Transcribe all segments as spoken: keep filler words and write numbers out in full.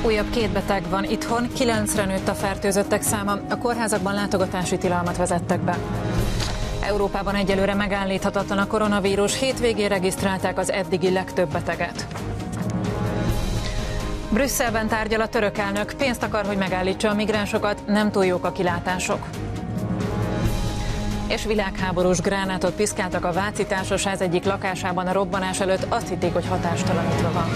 Újabb két beteg van itthon, kilencre nőtt a fertőzöttek száma, a kórházakban látogatási tilalmat vezettek be. Európában egyelőre megállíthatatlan a koronavírus, hétvégén regisztrálták az eddigi legtöbb beteget. Brüsszelben tárgyal a török elnök, pénzt akar, hogy megállítsa a migránsokat, nem túl jók a kilátások. És világháborús gránátot piszkáltak a váci társasház egyik lakásában a robbanás előtt, azt hitték, hogy hatástalanítva van.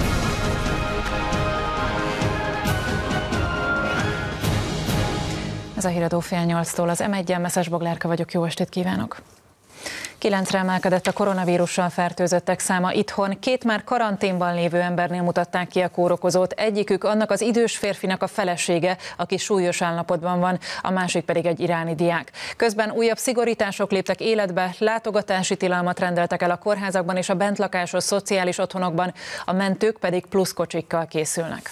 Ez a híradó fél nyolctól, az em egyen Messzes Boglárka vagyok, jó estét kívánok! Kilencre emelkedett a koronavírussal fertőzöttek száma itthon, két már karanténban lévő embernél mutatták ki a kórokozót, egyikük annak az idős férfinak a felesége, aki súlyos állapotban van, a másik pedig egy iráni diák. Közben újabb szigorítások léptek életbe, látogatási tilalmat rendeltek el a kórházakban és a bentlakásos szociális otthonokban, a mentők pedig pluszkocsikkal készülnek.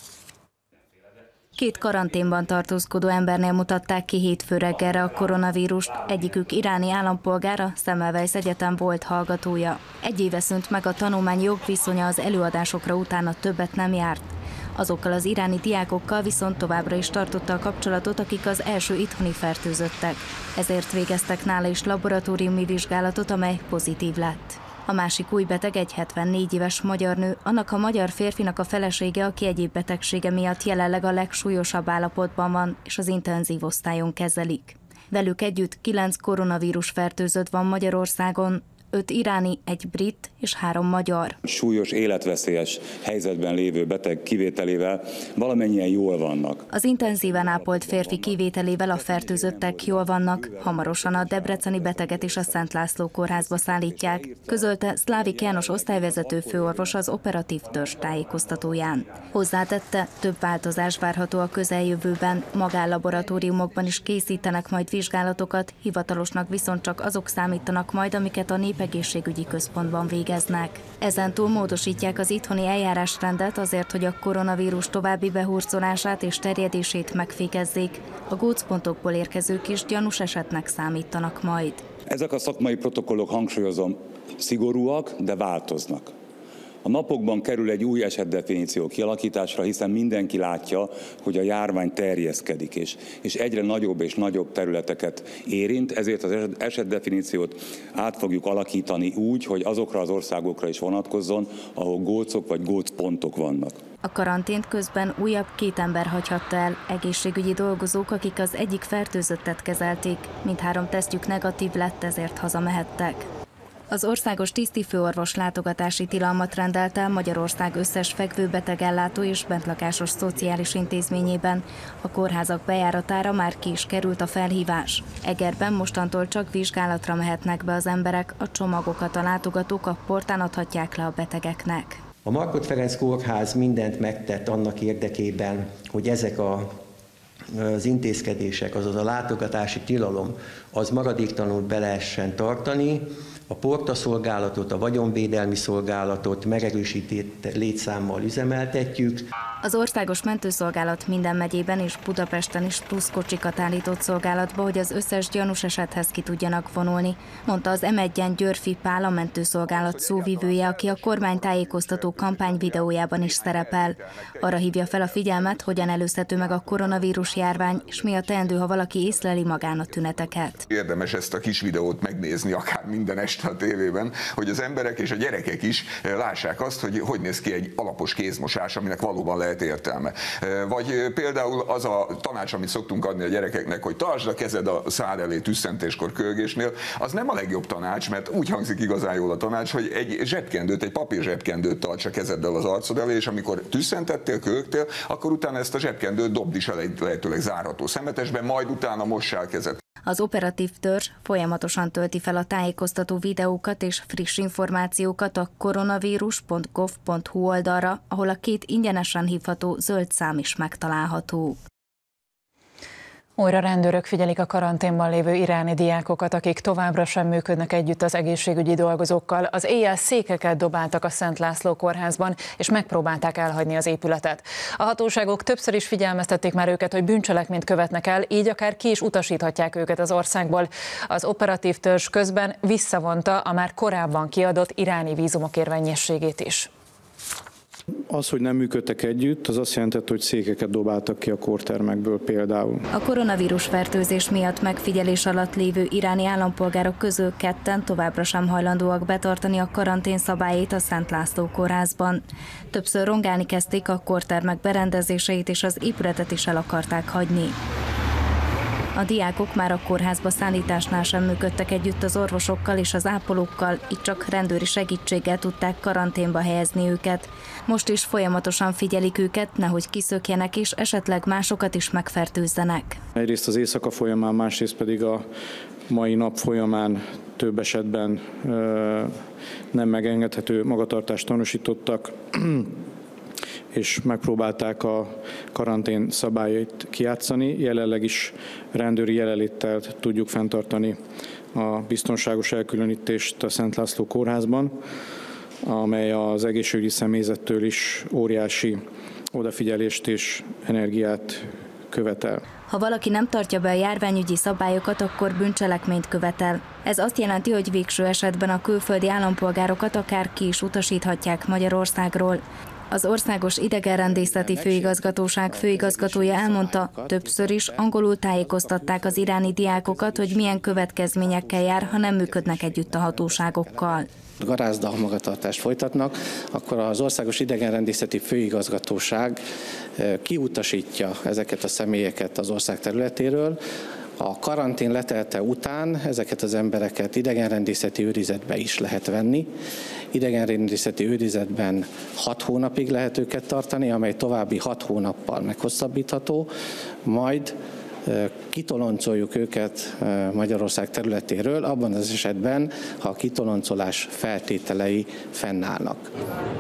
Két karanténban tartózkodó embernél mutatták ki hétfő reggelre a koronavírust, egyikük iráni állampolgár, a Semmelweis Egyetem volt hallgatója. Egy éve szűnt meg a tanulmány jogviszonya, az előadásokra utána többet nem járt. Azokkal az iráni diákokkal viszont továbbra is tartotta a kapcsolatot, akik az első itthoni fertőzöttek. Ezért végeztek nála is laboratóriumi vizsgálatot, amely pozitív lett. A másik új beteg egy hetvennégy éves magyar nő, annak a magyar férfinak a felesége, aki egyéb betegsége miatt jelenleg a legsúlyosabb állapotban van, és az intenzív osztályon kezelik. Velük együtt kilenc koronavírus fertőzött van Magyarországon, öt iráni, egy brit és három magyar. Súlyos, életveszélyes helyzetben lévő beteg kivételével valamennyien jól vannak. Az intenzíven ápolt férfi kivételével a fertőzöttek jól vannak, hamarosan a debreceni beteget is a Szent László kórházba szállítják, közölte Szlávik János osztályvezető főorvos az operatív törzs tájékoztatóján. Hozzátette, több változás várható a közeljövőben, magánlaboratóriumokban is készítenek majd vizsgálatokat, hivatalosnak viszont csak azok számítanak majd, amiket a Népegészségügyi Központban végeznek. Ezentúl módosítják az itthoni eljárásrendet azért, hogy a koronavírus további behurcolását és terjedését megfékezzék. A gócpontokból érkezők is gyanús esetnek számítanak majd. Ezek a szakmai protokollok, hangsúlyozom, szigorúak, de változnak. A napokban kerül egy új esetdefiníció kialakításra, hiszen mindenki látja, hogy a járvány terjeszkedik, és, és egyre nagyobb és nagyobb területeket érint, ezért az esetdefiníciót át fogjuk alakítani úgy, hogy azokra az országokra is vonatkozzon, ahol gócok vagy gócpontok vannak. A karantént közben újabb két ember hagyhatta el, egészségügyi dolgozók, akik az egyik fertőzöttet kezelték, mindhárom tesztjük negatív lett, ezért hazamehettek. Az országos tisztifőorvos látogatási tilalmat rendelt el Magyarország összes fekvőbetegellátó és bentlakásos szociális intézményében. A kórházak bejáratára már ki is került a felhívás. Egerben mostantól csak vizsgálatra mehetnek be az emberek, a csomagokat a látogatók a portán adhatják le a betegeknek. A Markhot Ferenc Kórház mindent megtett annak érdekében, hogy ezek a az intézkedések, azaz a látogatási tilalom, az maradéktalanul be lehessen tartani. A portaszolgálatot, a vagyonvédelmi szolgálatot megerősített létszámmal üzemeltetjük. Az országos mentőszolgálat minden megyében és Budapesten is pluszkocsikat állított szolgálatba, hogy az összes gyanús esethez ki tudjanak vonulni, mondta az em egyen Györfi Pál, a mentőszolgálat szóvivője, aki a kormánytájékoztató kampány videójában is szerepel. Arra hívja fel a figyelmet, hogyan előzhető meg a koronavírus járvány, és mi a teendő, ha valaki észleli magán a tüneteket. Érdemes ezt a kis videót megnézni, akár minden este a tévében, hogy az emberek és a gyerekek is lássák azt, hogy hogy néz ki egy alapos kézmosás, aminek valóban lehet értelme. Vagy például az a tanács, amit szoktunk adni a gyerekeknek, hogy tartsd a kezed a szád elé tüsszentéskor, kölgésnél, az nem a legjobb tanács, mert úgy hangzik igazán jól a tanács, hogy egy zsebkendőt, egy papír zsebkendőt tarts a kezeddel az arcod elé, és amikor tüsszentettél, kölgtél, akkor utána ezt a zsebkendőt dobd is el egy lehetőleg zárható szemetesbe, majd utána mossál kezed. Az operatív törzs folyamatosan tölti fel a tájékoztató videókat és friss információkat a koronavírus pont gov pont hu oldalra, ahol a két ingyenesen hívható zöld szám is megtalálható. Újra rendőrök figyelik a karanténban lévő iráni diákokat, akik továbbra sem működnek együtt az egészségügyi dolgozókkal. Az éjjel székeket dobáltak a Szent László kórházban, és megpróbálták elhagyni az épületet. A hatóságok többször is figyelmeztették már őket, hogy bűncselekményt követnek el, így akár ki is utasíthatják őket az országból. Az operatív törzs közben visszavonta a már korábban kiadott iráni vízumok érvényességét is. Az, hogy nem működtek együtt, az azt jelentett, hogy székeket dobáltak ki a kórtermekből például. A koronavírus fertőzés miatt megfigyelés alatt lévő iráni állampolgárok közül ketten továbbra sem hajlandóak betartani a karantén szabályait a Szent László kórházban. Többször rongálni kezdték a kórtermek berendezéseit, és az épületet is el akarták hagyni. A diákok már a kórházba szállításnál sem működtek együtt az orvosokkal és az ápolókkal, így csak rendőri segítséggel tudták karanténba helyezni őket. Most is folyamatosan figyelik őket, nehogy kiszökjenek és esetleg másokat is megfertőzzenek. Egyrészt az éjszaka folyamán, másrészt pedig a mai nap folyamán több esetben nem megengedhető magatartást tanúsítottak, és megpróbálták a karantén szabályait kijátszani. Jelenleg is rendőri jelenléttel tudjuk fenntartani a biztonságos elkülönítést a Szent László kórházban, amely az egészségügyi személyzettől is óriási odafigyelést és energiát követel. Ha valaki nem tartja be a járványügyi szabályokat, akkor bűncselekményt követel. Ez azt jelenti, hogy végső esetben a külföldi állampolgárokat akár ki is utasíthatják Magyarországról. Az Országos Idegenrendészeti Főigazgatóság főigazgatója elmondta, többször is angolul tájékoztatták az iráni diákokat, hogy milyen következményekkel jár, ha nem működnek együtt a hatóságokkal. Garázda magatartást folytatnak, akkor az Országos Idegenrendészeti Főigazgatóság kiutasítja ezeket a személyeket az ország területéről. A karantén letelte után ezeket az embereket idegenrendészeti őrizetbe is lehet venni. Idegenrendészeti őrizetben hat hónapig lehet őket tartani, amely további hat hónappal meghosszabbítható, majd kitoloncoljuk őket Magyarország területéről, abban az esetben, ha a kitoloncolás feltételei fennállnak.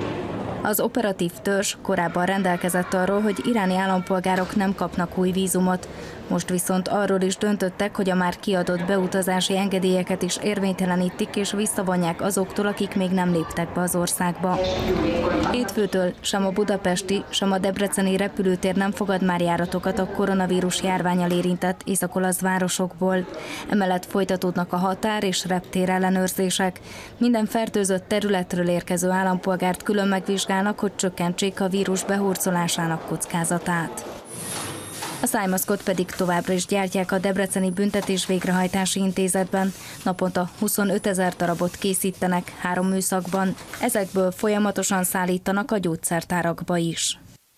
Az operatív törzs korábban rendelkezett arról, hogy iráni állampolgárok nem kapnak új vízumot. Most viszont arról is döntöttek, hogy a már kiadott beutazási engedélyeket is érvénytelenítik és visszavonják azoktól, akik még nem léptek be az országba. Hétfőtől sem a budapesti, sem a debreceni repülőtér nem fogad már járatokat a koronavírus járvánnyal érintett észak-olasz városokból. Emellett folytatódnak a határ és reptér ellenőrzések. Minden fertőzött területről érkező állampolgárt külön megvizsgálnak, hogy csökkentsék a vírus behurcolásának kockázatát. A szájmaszkot pedig továbbra is gyártják a Debreceni Büntetés Végrehajtási Intézetben. Naponta huszonötezer darabot készítenek három műszakban. Ezekből folyamatosan szállítanak a gyógyszertárakba is.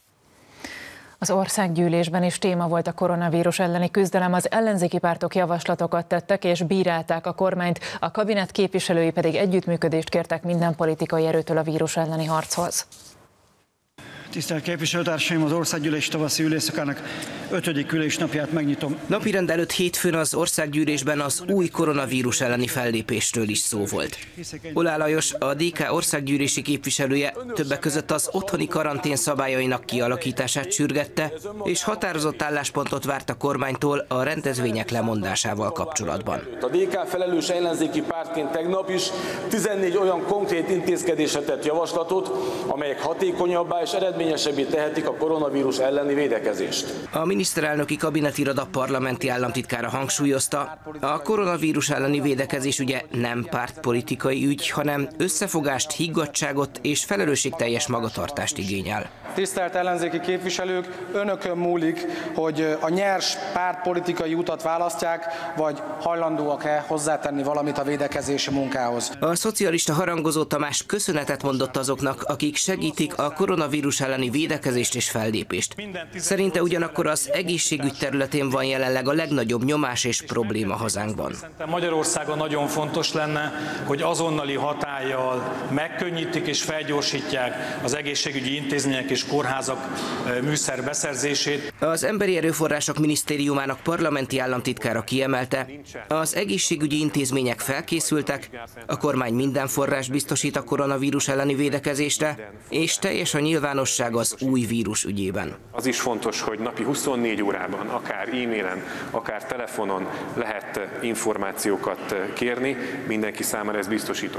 Az országgyűlésben is téma volt a koronavírus elleni küzdelem, az ellenzéki pártok javaslatokat tettek és bírálták a kormányt, a kabinet képviselői pedig együttműködést kértek minden politikai erőtől a vírus elleni harchoz. Tisztelt képviselőtársaim, az Országgyűlés tavaszi ülésszakának ötödik ülésnapját megnyitom. Napirend előtt hétfőn az Országgyűlésben az új koronavírus elleni fellépésről is szó volt. Oláh Lajos, a dé ká országgyűlési képviselője többek között az otthoni karantén szabályainak kialakítását sürgette, és határozott álláspontot várt a kormánytól a rendezvények lemondásával kapcsolatban. A dé ká felelős ellenzéki pártként tegnap is tizennégy olyan konkrét intézkedésre tett javaslatot, amelyek hatékonyabbá és eredményesebbé tehetik a koronavírus elleni védekezést. A miniszterelnöki kabinetiroda parlamenti államtitkára hangsúlyozta, a koronavírus elleni védekezés ugye nem pártpolitikai ügy, hanem összefogást, higgadtságot és felelősségteljes magatartást igényel. Tisztelt ellenzéki képviselők, önökön múlik, hogy a nyers pártpolitikai utat választják, vagy hajlandóak-e hozzátenni valamit a védekezési munkához. A szocialista harangozó Tamás köszönetet mondott azoknak, akik segítik a koronavírus elleni védekezést és fellépést. Szerinte ugyanakkor az egészségügy területén van jelenleg a legnagyobb nyomás és probléma hazánkban. Magyarországon nagyon fontos lenne, hogy azonnali hatállyal megkönnyítik és felgyorsítják az egészségügyi intézmények és kórházak műszerbeszerzését. Az Emberi Erőforrások Minisztériumának parlamenti államtitkára kiemelte, az egészségügyi intézmények felkészültek, a kormány minden forrás biztosít a koronavírus elleni védekezésre, és teljes a nyilvánosság az új vírus ügyében. Az is fontos, hogy napi huszonnégy órában, akár e-mailen, akár telefonon lehet információkat kérni, mindenki számára ez biztosított. A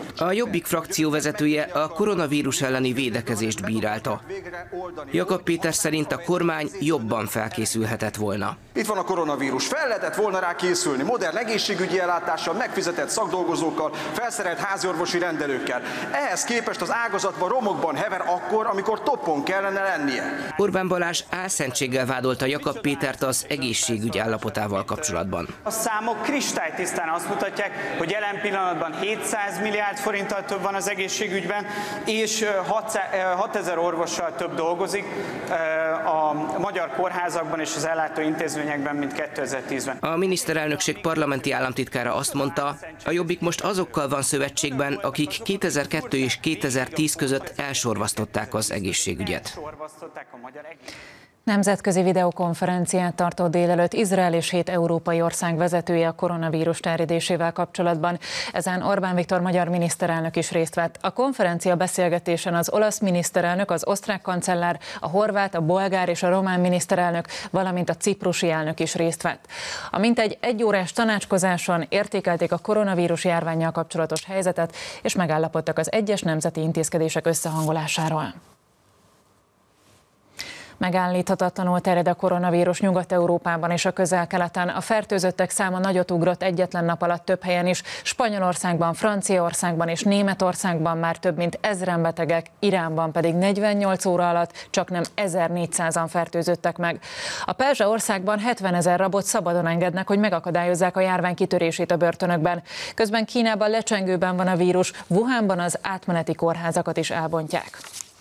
Jobbik frakció vezetője a koronavírus elleni védekezést bírálta. Jakab Péter szerint a kormány jobban felkészülhetett volna. Itt van a koronavírus, fel lehetett volna rá készülni, modern egészségügyi ellátással, megfizetett szakdolgozókkal, felszerelt háziorvosi rendelőkkel. Ehhez képest az ágazatban romokban hever akkor, amikor toppon kellene lennie. Orbán Balázs álszentséggel vádolta Jakab Pétert az egészségügy állapotával kapcsolatban. A számok kristálytisztán azt mutatják, hogy jelen pillanatban hétszáz milliárd forinttal több van az egészségügyben, és hatezer orvossal több dolgozik a magyar kórházakban és az ellátóintézményekben, mint kétezer-tízben. A miniszterelnökség parlamenti államtitkára azt mondta, a Jobbik most azokkal van szövetségben, akik kétezer-kettő és kétezer-tíz között elsorvasztották az egészségügyet. Nemzetközi videokonferenciát tartott délelőtt Izrael és hét európai ország vezetője a koronavírus terjedésével kapcsolatban. Ezen Orbán Viktor magyar miniszterelnök is részt vett. A konferencia beszélgetésen az olasz miniszterelnök, az osztrák kancellár, a horvát, a bolgár és a román miniszterelnök, valamint a ciprusi elnök is részt vett. A mintegy egy órás tanácskozáson értékelték a koronavírus járvánnyal kapcsolatos helyzetet, és megállapodtak az egyes nemzeti intézkedések összehangolásáról. Megállíthatatlanul terjed a koronavírus Nyugat-Európában és a Közel-Keleten. A fertőzöttek száma nagyot ugrott egyetlen nap alatt több helyen is. Spanyolországban, Franciaországban és Németországban már több mint ezren betegek, Iránban pedig negyvennyolc óra alatt csaknem ezernégyszázan fertőzöttek meg. A perzsa országban hetvenezer rabot szabadon engednek, hogy megakadályozzák a járvány kitörését a börtönökben. Közben Kínában lecsengőben van a vírus, Wuhanban az átmeneti kórházakat is elbontják.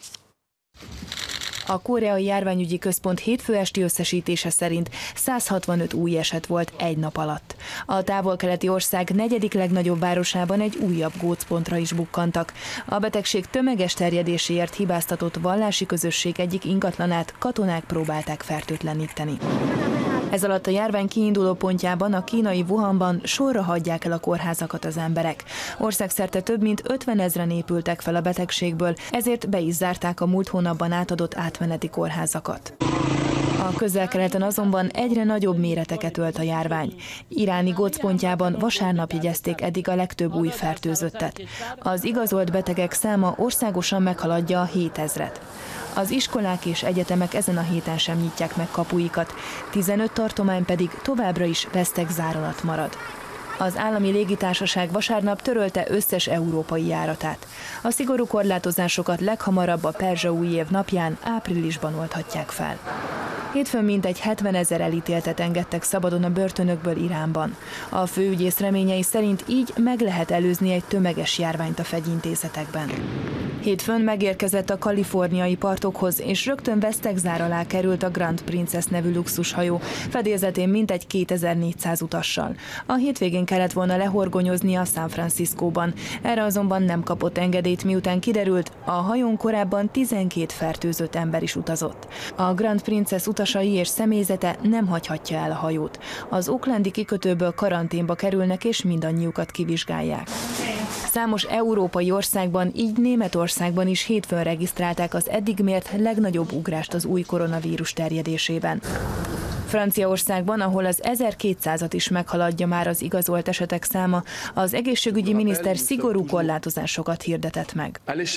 A Koreai Járványügyi Központ hétfő esti összesítése szerint száz hatvanöt új eset volt egy nap alatt. A távol-keleti ország negyedik legnagyobb városában egy újabb gócpontra is bukkantak. A betegség tömeges terjedéséért hibáztatott vallási közösség egyik ingatlanát katonák próbálták fertőtleníteni. Ez alatt a járvány kiinduló pontjában, a kínai Wuhanban sorra hagyják el a kórházakat az emberek. Országszerte több mint ötvenezren épültek fel a betegségből, ezért be is zárták a múlt hónapban átadott átmeneti kórházakat. A Közel-Keleten azonban egyre nagyobb méreteket ölt a járvány. Iráni gócpontjában vasárnap jegyezték eddig a legtöbb új fertőzöttet. Az igazolt betegek száma országosan meghaladja a hétezret. Az iskolák és egyetemek ezen a héten sem nyitják meg kapuikat, tizenöt tartomány pedig továbbra is vesztek zár alatt marad. Az állami légitársaság vasárnap törölte összes európai járatát. A szigorú korlátozásokat leghamarabb a perzsa új év napján, áprilisban oldhatják fel. Hétfőn mintegy hetvenezer elítéltet engedtek szabadon a börtönökből Iránban. A főügyész reményei szerint így meg lehet előzni egy tömeges járványt a fegyintézetekben. Hétfőn megérkezett a kaliforniai partokhoz, és rögtön vesztegzár alá került a Grand Princess nevű luxushajó, fedélzetén mintegy kétezer-négyszáz utassal. A hétvégén kellett volna lehorgonyoznia San Franciscóban. Erre azonban nem kapott engedélyt, miután kiderült, a hajón korábban tizenkét fertőzött ember is utazott. A Grand Princess utasai és személyzete nem hagyhatja el a hajót. Az oaklandi kikötőből karanténba kerülnek, és mindannyiukat kivizsgálják. Számos európai országban, így Németországban is hétfőn regisztrálták az eddig mért legnagyobb ugrást az új koronavírus terjedésében. Franciaországban, ahol az ezerkétszázat is meghaladja már az igazolt esetek száma, az egészségügyi miniszter szigorú korlátozásokat hirdetett meg.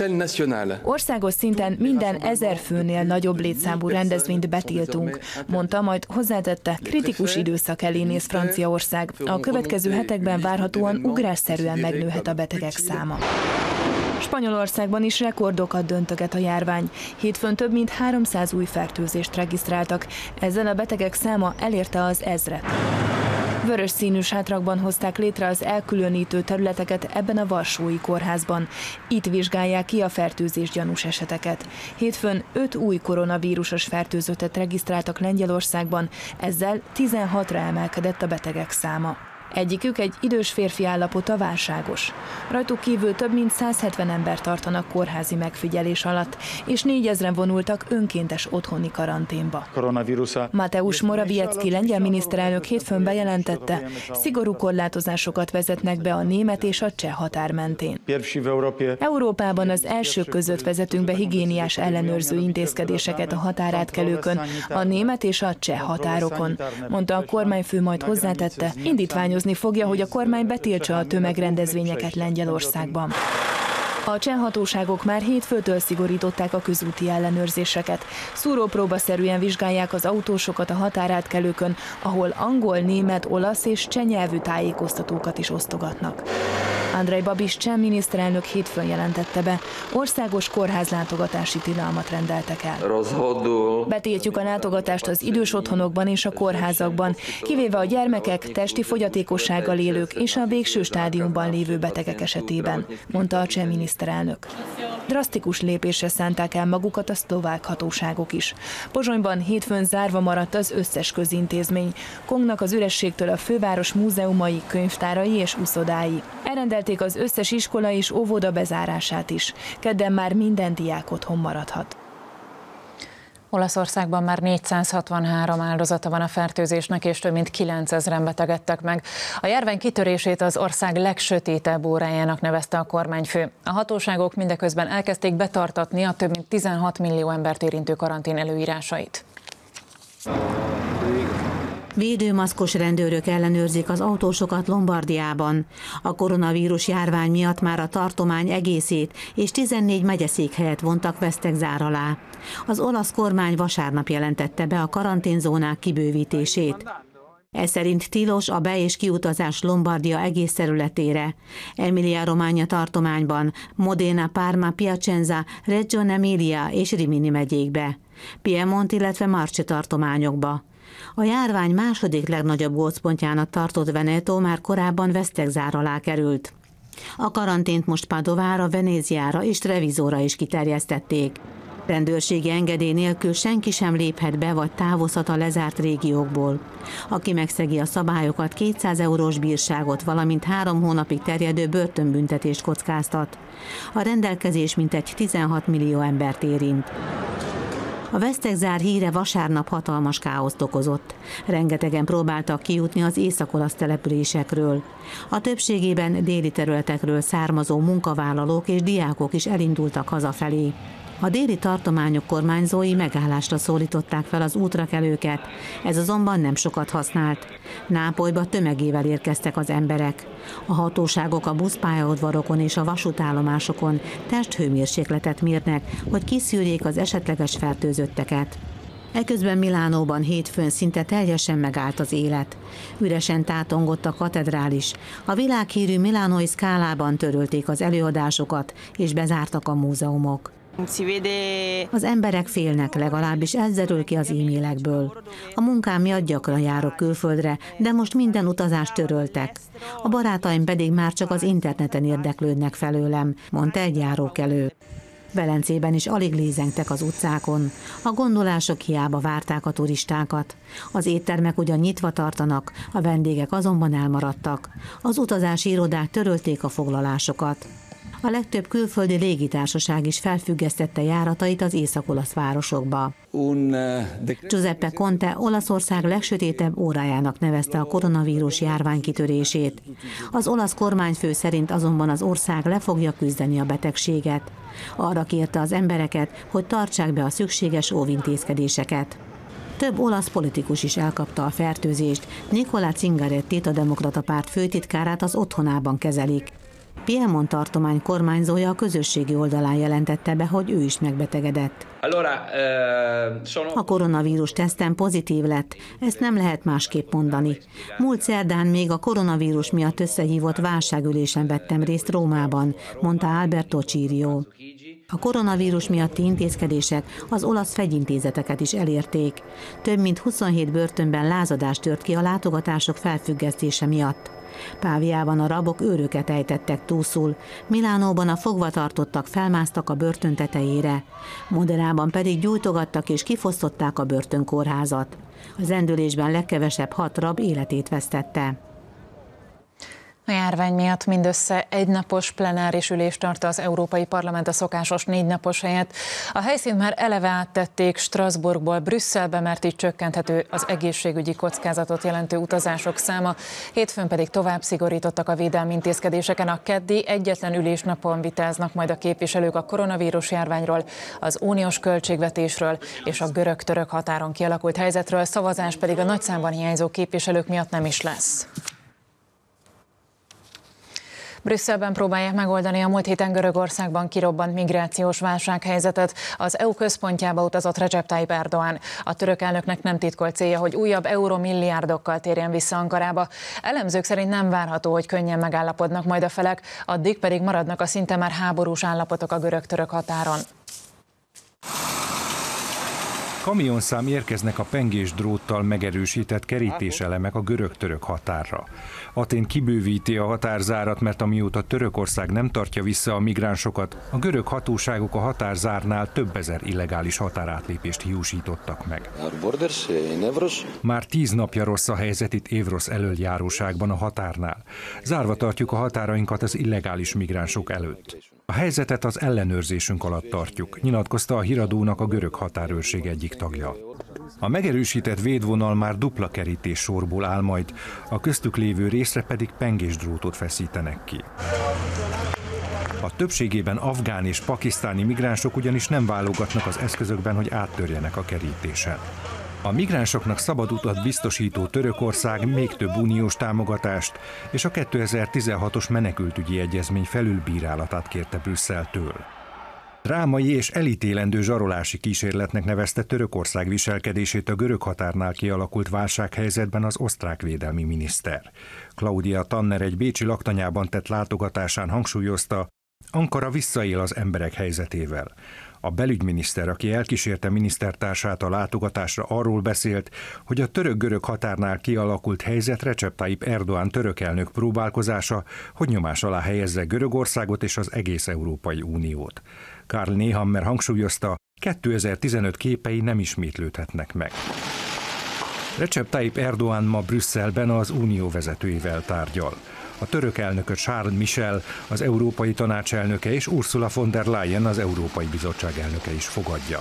Országos szinten minden ezer főnél nagyobb létszámú rendezvényt betiltunk, mondta, majd hozzátette, kritikus időszak elé néz Franciaország. A következő hetekben várhatóan ugrásszerűen megnőhet a betegek száma. Spanyolországban is rekordokat döntöget a járvány. Hétfőn több mint háromszáz új fertőzést regisztráltak, ezzel a betegek száma elérte az ezret. Vörös színű sátrakban hozták létre az elkülönítő területeket ebben a varsói kórházban. Itt vizsgálják ki a fertőzés gyanús eseteket. Hétfőn öt új koronavírusos fertőzöttet regisztráltak Lengyelországban, ezzel tizenhatra emelkedett a betegek száma. Egyikük egy idős férfi állapota válságos. Rajtuk kívül több mint száz hetven ember tartanak kórházi megfigyelés alatt, és négyezren vonultak önkéntes otthoni karanténba. Mateusz Morawiecki lengyel miniszterelnök hétfőn bejelentette, szigorú korlátozásokat vezetnek be a német és a cseh határ mentén. Európában az elsők között vezetünk be higiéniás ellenőrző intézkedéseket a határátkelőkön, a német és a cseh határokon, mondta a kormányfő, majd hozzátette, indítványozni fogja, hogy a kormány betiltsa a tömegrendezvényeket Lengyelországban. A cseh hatóságok már hétfőtől szigorították a közúti ellenőrzéseket. Szúrópróbaszerűen vizsgálják az autósokat a határátkelőkön, ahol angol, német, olasz és cseh nyelvű tájékoztatókat is osztogatnak. Andrej Babiš cseh miniszterelnök hétfőn jelentette be, országos kórházlátogatási tilalmat rendeltek el. Betiltjuk a látogatást az idős otthonokban és a kórházakban, kivéve a gyermekek, testi fogyatékossággal élők és a végső stádiumban lévő betegek esetében, mondta a cseh miniszterelnök. Drasztikus lépésre szánták el magukat a szlovák hatóságok is. Pozsonyban hétfőn zárva maradt az összes közintézmény. Kongnak az ürességtől a főváros múzeumai, könyvtárai és uszodái. Elrendelték az összes iskola és óvoda bezárását is. Kedden már minden diák otthon maradhat. Olaszországban már négyszázhatvanhárom áldozata van a fertőzésnek, és több mint kilencezren betegedtek meg. A járvány kitörését az ország legsötétebb órájának nevezte a kormányfő. A hatóságok mindeközben elkezdték betartatni a több mint tizenhat millió embert érintő karantén előírásait. Védőmaszkos rendőrök ellenőrzik az autósokat Lombardiában. A koronavírus járvány miatt már a tartomány egészét és tizennégy megyeszékhelyet vontak vesztegzár alá. Az olasz kormány vasárnap jelentette be a karanténzónák kibővítését. Ez szerint tilos a be- és kiutazás Lombardia egész területére. Emilia-Romagna tartományban, Modena, Parma, Piacenza, Reggio Emilia és Rimini megyékbe, Piemont, illetve Marche tartományokba. A járvány második legnagyobb gócpontjának tartott Veneto már korábban vesztegzár alá került. A karantént most Padovára, Venéziára és Trevisóra is kiterjesztették. Rendőrségi engedély nélkül senki sem léphet be vagy távozhat a lezárt régiókból. Aki megszegi a szabályokat, kétszáz eurós bírságot, valamint három hónapig terjedő börtönbüntetést kockáztat. A rendelkezés mintegy tizenhat millió embert érint. A vesztegzár híre vasárnap hatalmas káoszt okozott. Rengetegen próbáltak kijutni az észak-olasz településekről. A többségében déli területekről származó munkavállalók és diákok is elindultak hazafelé. A déli tartományok kormányzói megállásra szólították fel az útrakelőket, ez azonban nem sokat használt. Nápolyba tömegével érkeztek az emberek. A hatóságok a buszpályaudvarokon és a vasútállomásokon testhőmérsékletet mérnek, hogy kiszűrjék az esetleges fertőzötteket. Eközben Milánóban hétfőn szinte teljesen megállt az élet. Üresen tátongott a katedrális. A világhírű milánói Scalában törölték az előadásokat, és bezártak a múzeumok. Az emberek félnek, legalábbis ez derül ki az e-mailekből. A munkám miatt gyakran járok külföldre, de most minden utazást töröltek. A barátaim pedig már csak az interneten érdeklődnek felőlem, mondta egy járókelő. Velencében is alig lézengtek az utcákon. A gondolások hiába várták a turistákat. Az éttermek ugyan nyitva tartanak, a vendégek azonban elmaradtak. Az utazási irodák törölték a foglalásokat. A legtöbb külföldi légitársaság is felfüggesztette járatait az észak-olasz városokba. Giuseppe Conte Olaszország legsötétebb órájának nevezte a koronavírus járvány kitörését. Az olasz kormányfő szerint azonban az ország le fogja küzdeni a betegséget. Arra kérte az embereket, hogy tartsák be a szükséges óvintézkedéseket. Több olasz politikus is elkapta a fertőzést. Nicola Zingarettit, a Demokrata Párt főtitkárát az otthonában kezelik. Piemont tartomány kormányzója a közösségi oldalán jelentette be, hogy ő is megbetegedett. A koronavírus teszten pozitív lett, ezt nem lehet másképp mondani. Múlt szerdán még a koronavírus miatt összehívott válságülésen vettem részt Rómában, mondta Alberto Cirio. A koronavírus miatti intézkedések az olasz fegyintézeteket is elérték. Több mint huszonhét börtönben lázadás tört ki a látogatások felfüggesztése miatt. Páviában a rabok őröket ejtettek túszul, Milánóban a fogvatartottak felmásztak a börtön tetejére, Moderában pedig gyújtogattak és kifosztották a börtönkórházat. Az rendülésben legkevesebb hat rab életét vesztette. A járvány miatt mindössze egynapos plenáris ülést tart az Európai Parlament a szokásos négy napos helyett. A helyszínt már eleve áttették Strasbourgból Brüsszelbe, mert így csökkenthető az egészségügyi kockázatot jelentő utazások száma. Hétfőn pedig tovább szigorítottak a védelmi intézkedéseken. A keddi egyetlen ülésnapon vitáznak majd a képviselők a koronavírus járványról, az uniós költségvetésről és a görög-török határon kialakult helyzetről, szavazás pedig a nagy számban hiányzó képviselők miatt nem is lesz. Brüsszelben próbálják megoldani a múlt héten Görögországban kirobbant migrációs válsághelyzetet. Az é u központjába utazott Recep Tayyip Erdoğan. A török elnöknek nem titkolt célja, hogy újabb euromilliárdokkal térjen vissza Ankarába. Elemzők szerint nem várható, hogy könnyen megállapodnak majd a felek, addig pedig maradnak a szinte már háborús állapotok a görög-török határon. Kamionszám érkeznek a pengés dróttal megerősített kerítéselemek a görög-török határra. Atén kibővíti a határzárat, mert amióta Törökország nem tartja vissza a migránsokat, a görög hatóságok a határzárnál több ezer illegális határátlépést hiúsítottak meg. Már tíz napja rossz a helyzet itt Évrosz elöljáróságban a határnál. Zárva tartjuk a határainkat az illegális migránsok előtt. A helyzetet az ellenőrzésünk alatt tartjuk, nyilatkozta a híradónak a görög határőrség egyik tagja. A megerősített védvonal már dupla kerítés sorból áll majd, a köztük lévő részre pedig pengésdrótot feszítenek ki. A többségében afgán és pakisztáni migránsok ugyanis nem válogatnak az eszközökben, hogy áttörjenek a kerítésen. A migránsoknak szabad utat biztosító Törökország még több uniós támogatást és a kétezer-tizenhatos menekültügyi egyezmény felülbírálatát kérte Brüsszeltől. Drámai és elítélendő zsarolási kísérletnek nevezte Törökország viselkedését a görög határnál kialakult válsághelyzetben az osztrák védelmi miniszter. Claudia Tanner egy bécsi laktanyában tett látogatásán hangsúlyozta, Ankara visszaél az emberek helyzetével. A belügyminiszter, aki elkísérte minisztertársát a látogatásra, arról beszélt, hogy a török-görög határnál kialakult helyzet Recep Tayyip Erdoğan török elnök próbálkozása, hogy nyomás alá helyezze Görögországot és az egész Európai Uniót. Karl Nehammer hangsúlyozta, kétezer-tizenöt képei nem ismétlődhetnek meg. Recep Tayyip Erdoğan ma Brüsszelben az unió vezetőivel tárgyal. A török elnököt Charles Michel, az Európai Tanács elnöke és Ursula von der Leyen, az Európai Bizottság elnöke is fogadja.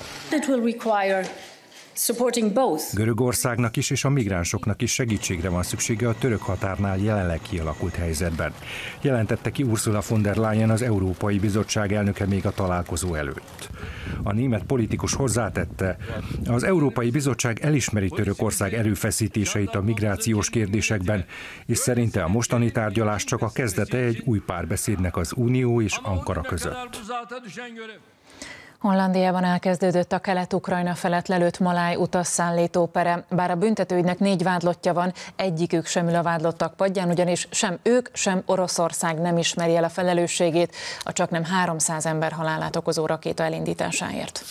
Görögországnak is és a migránsoknak is segítségre van szüksége a török határnál jelenleg kialakult helyzetben, jelentette ki Ursula von der Leyen, az Európai Bizottság elnöke még a találkozó előtt. A német politikus hozzátette, az Európai Bizottság elismeri Törökország erőfeszítéseit a migrációs kérdésekben, és szerinte a mostani tárgyalás csak a kezdete egy új párbeszédnek az Unió és Ankara között. Hollandiában elkezdődött a Kelet-Ukrajna felett lelőtt maláj utasszállító pere. Bár a büntetőügynek négy vádlottja van, egyikük sem ül a vádlottak padján, ugyanis sem ők, sem Oroszország nem ismeri el a felelősségét a csaknem háromszáz ember halálát okozó rakéta elindításáért.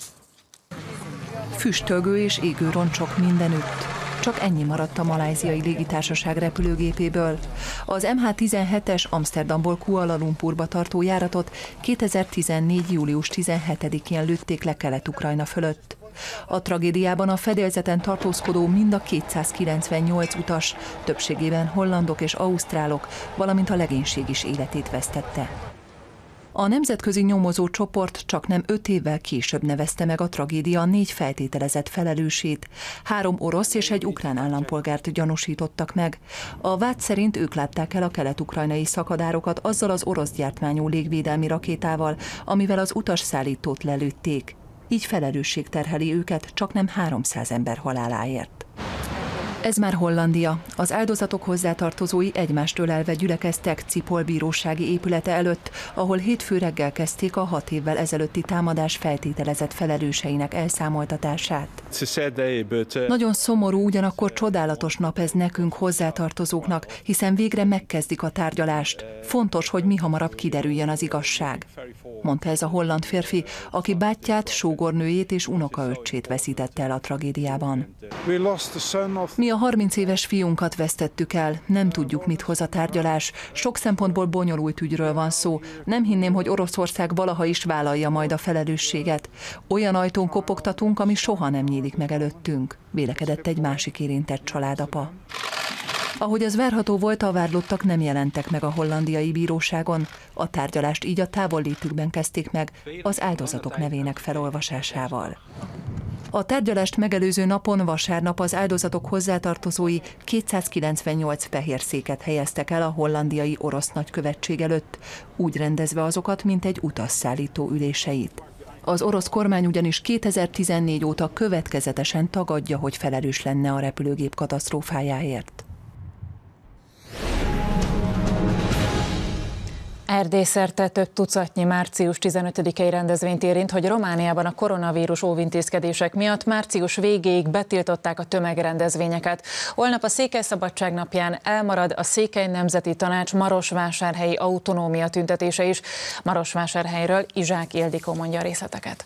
Füstölgő és égő roncsok mindenütt. Csak ennyi maradt a malajziai légitársaság repülőgépéből. Az em há tizenhetes Amsterdamból Kuala Lumpurba tartó járatot kétezer-tizennégy. július tizenhetedikén lőtték le Kelet-Ukrajna fölött. A tragédiában a fedélzeten tartózkodó mind a kétszázkilencvennyolc utas, többségében hollandok és ausztrálok, valamint a legénység is életét vesztette. A nemzetközi nyomozó csoport csaknem öt évvel később nevezte meg a tragédia négy feltételezett felelősét. Három orosz és egy ukrán állampolgárt gyanúsítottak meg. A vád szerint ők látták el a kelet-ukrajnai szakadárokat azzal az orosz gyártmányú légvédelmi rakétával, amivel az utasszállítót lelőtték. Így felelősség terheli őket csaknem háromszáz ember haláláért. Ez már Hollandia. Az áldozatok hozzátartozói egymást ölelve gyülekeztek Cipol bírósági épülete előtt, ahol hétfő reggel kezdték a hat évvel ezelőtti támadás feltételezett felelőseinek elszámoltatását. Nagyon szomorú, ugyanakkor csodálatos nap ez nekünk hozzátartozóknak, hiszen végre megkezdik a tárgyalást. Fontos, hogy mihamarabb kiderüljön az igazság, mondta ez a holland férfi, aki bátyját, sógornőjét és unokaöccsét veszítette el a tragédiában. Mi a harminc éves fiunkat vesztettük el, nem tudjuk, mit hoz a tárgyalás. Sok szempontból bonyolult ügyről van szó. Nem hinném, hogy Oroszország valaha is vállalja majd a felelősséget. Olyan ajtón kopogtatunk, ami soha nem nyílik meg előttünk, vélekedett egy másik érintett családapa. Ahogy az várható volt, a vádlottak nem jelentek meg a hollandiai bíróságon. A tárgyalást így a távollétükben kezdték meg, az áldozatok nevének felolvasásával. A tárgyalást megelőző napon vasárnap az áldozatok hozzátartozói kétszázkilencvennyolc fehér széket helyeztek el a hollandiai orosz nagykövetség előtt, úgy rendezve azokat, mint egy utasszállító üléseit. Az orosz kormány ugyanis kétezer-tizennégy óta következetesen tagadja, hogy felelős lenne a repülőgép katasztrófájáért. Erdélyszerte több tucatnyi március tizenötödikei rendezvényt érint, hogy Romániában a koronavírus óvintézkedések miatt március végéig betiltották a tömegrendezvényeket. Holnap a Székelyszabadság napján elmarad a Székely Nemzeti Tanács marosvásárhelyi autonómia tüntetése is. Marosvásárhelyről Izsák Ildikó mondja a részleteket.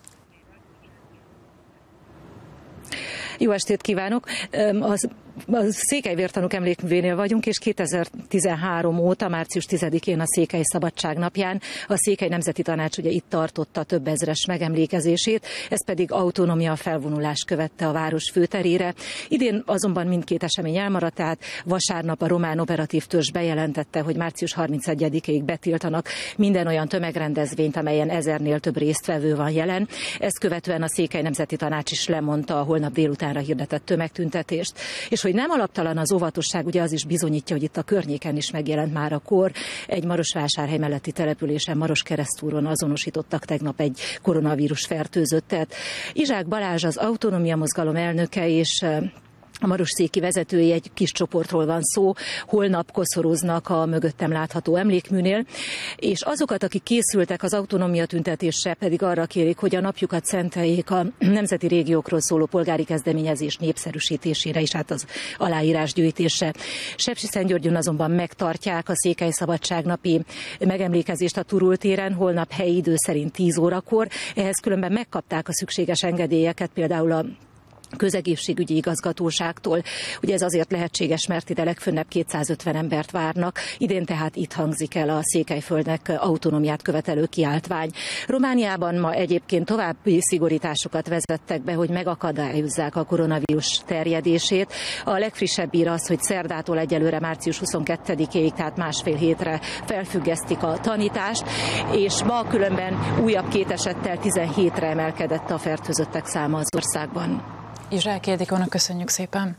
Jó estét kívánok! Az A Székelyvértanúk emlékművénél vagyunk, és kétezer-tizenhárom óta, március tizedikén a Székely Szabadság napján a Székely Nemzeti Tanács ugye itt tartotta több ezres megemlékezését, ez pedig autonómia felvonulás követte a város főterére. Idén azonban mindkét esemény elmaradt, tehát vasárnap a román operatív törzs bejelentette, hogy március harmincegyedikéig betiltanak minden olyan tömegrendezvényt, amelyen ezernél több résztvevő van jelen. Ezt követően a Székely Nemzeti Tanács is lemondta a holnap délutánra hirdetett tömegtüntetést. És hogy nem alaptalan az óvatosság, ugye az is bizonyítja, hogy itt a környéken is megjelent már a kor. Egy Marosvásárhely melletti településen, Maroskeresztúron azonosítottak tegnap egy koronavírus fertőzöttet. Izsák Balázs az Autonómia Mozgalom elnöke, és a marosszéki vezetői, egy kis csoportról van szó, holnap koszorúznak a mögöttem látható emlékműnél, és azokat, akik készültek az autonómia tüntetésre, pedig arra kérik, hogy a napjukat szenteljék a nemzeti régiókról szóló polgári kezdeményezés népszerűsítésére is, hát az aláírásgyűjtésre. Sepsiszentgyörgyön azonban megtartják a Székely Szabadságnapi megemlékezést a Turul téren, holnap helyi idő szerint tíz órakor. Ehhez különben megkapták a szükséges engedélyeket, például a közegészségügyi igazgatóságtól. Ugye ez azért lehetséges, mert ide legfönnebb kétszázötven embert várnak. Idén tehát itt hangzik el a Székelyföldnek autonómiát követelő kiáltvány. Romániában ma egyébként további szigorításokat vezettek be, hogy megakadályozzák a koronavírus terjedését. A legfrissebb ír az, hogy szerdától egyelőre március huszonkettedikéig, tehát másfél hétre felfüggesztik a tanítást, és ma különben újabb két esettel tizenhétre emelkedett a fertőzöttek száma az országban. Izsák Ildikónak köszönjük szépen.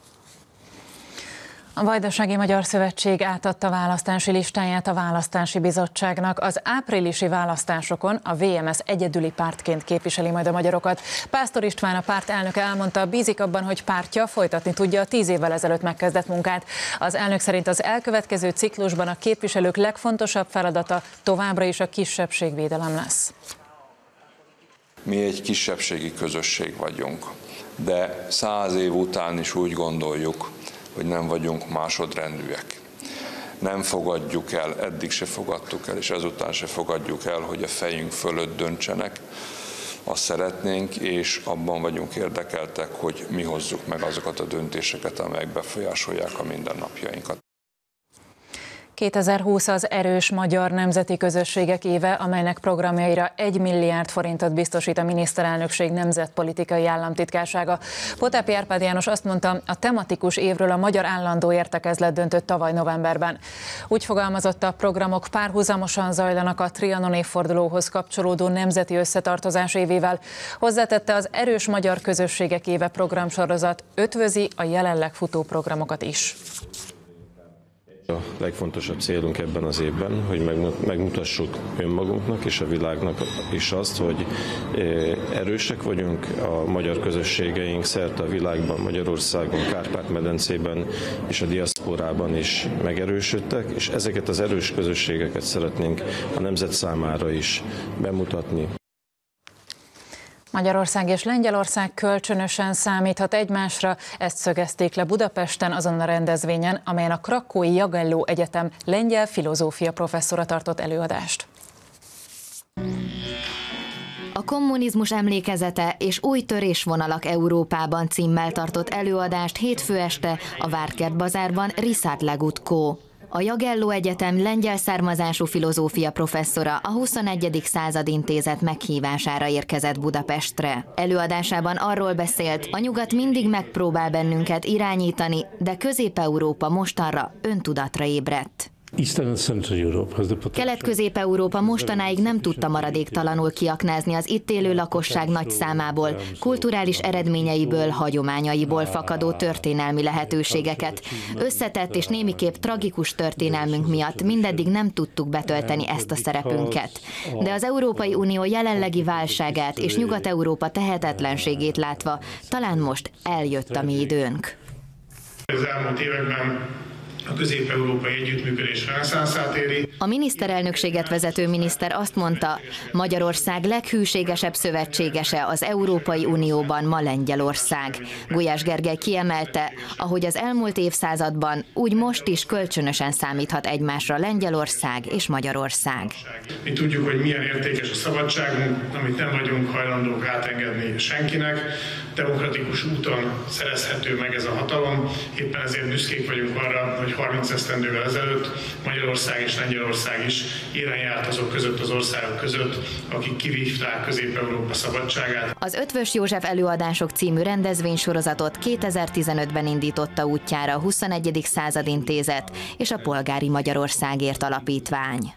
A Vajdasági Magyar Szövetség átadta választási listáját a Választási Bizottságnak. Az áprilisi választásokon a vé em es egyedüli pártként képviseli majd a magyarokat. Pásztor István, a párt elnöke elmondta, bízik abban, hogy pártja folytatni tudja a tíz évvel ezelőtt megkezdett munkát. Az elnök szerint az elkövetkező ciklusban a képviselők legfontosabb feladata továbbra is a kisebbségvédelem lesz. Mi egy kisebbségi közösség vagyunk, de száz év után is úgy gondoljuk, hogy nem vagyunk másodrendűek. Nem fogadjuk el, eddig se fogadtuk el, és ezután se fogadjuk el, hogy a fejünk fölött döntsenek. Azt szeretnénk, és abban vagyunk érdekeltek, hogy mi hozzuk meg azokat a döntéseket, amelyek befolyásolják a mindennapjainkat. kétezer-húsz az erős magyar nemzeti közösségek éve, amelynek programjaira egy milliárd forintot biztosít a miniszterelnökség nemzetpolitikai államtitkársága. Potápi Árpád János azt mondta, a tematikus évről a Magyar Állandó Értekezlet döntött tavaly novemberben. Úgy fogalmazott, a programok párhuzamosan zajlanak a Trianon évfordulóhoz kapcsolódó nemzeti összetartozás évével. Hozzátette, az erős magyar közösségek éve programsorozat ötvözi a jelenleg futó programokat is. A legfontosabb célunk ebben az évben, hogy megmutassuk önmagunknak és a világnak is azt, hogy erősek vagyunk, a magyar közösségeink szerte a világban, Magyarországon, Kárpát-medencében és a diaszporában is megerősödtek, és ezeket az erős közösségeket szeretnénk a nemzet számára is bemutatni. Magyarország és Lengyelország kölcsönösen számíthat egymásra, ezt szögezték le Budapesten azon a rendezvényen, amelyen a Krakói Jagelló Egyetem lengyel filozófia professzora tartott előadást. A kommunizmus emlékezete és új törésvonalak Európában címmel tartott előadást hétfő este a Várkert bazárban Richard Legutko. A Jagelló Egyetem lengyel származású filozófia professzora a huszonegyedik század intézet meghívására érkezett Budapestre. Előadásában arról beszélt, a nyugat mindig megpróbál bennünket irányítani, de Közép-Európa mostanra öntudatra ébredt. Kelet-Közép-Európa mostanáig nem tudta maradéktalanul kiaknázni az itt élő lakosság nagy számából, kulturális eredményeiből, hagyományaiból fakadó történelmi lehetőségeket. Összetett és némiképp tragikus történelmünk miatt mindeddig nem tudtuk betölteni ezt a szerepünket. De az Európai Unió jelenlegi válságát és Nyugat-Európa tehetetlenségét látva, talán most eljött a mi időnk. Az elmúlt években a közép-európai együttműködés reneszánszát éri. A miniszterelnökséget vezető miniszter azt mondta, Magyarország leghűségesebb szövetségese az Európai Unióban ma Lengyelország. Gulyás Gergely kiemelte, ahogy az elmúlt évszázadban, úgy most is kölcsönösen számíthat egymásra Lengyelország és Magyarország. Mi tudjuk, hogy milyen értékes a szabadságunk, amit nem vagyunk hajlandók átengedni senkinek. Demokratikus úton szerezhető meg ez a hatalom, éppen ezért büszkék vagyunk arra, hogy harminc esztendővel ezelőtt Magyarország és Lengyelország is élen járt azok között az országok között, akik kivívták Közép-Európa szabadságát. Az Ötvös József előadások című rendezvénysorozatot kétezer-tizenötben indította útjára a huszonegyedik század intézet és a Polgári Magyarországért Alapítvány.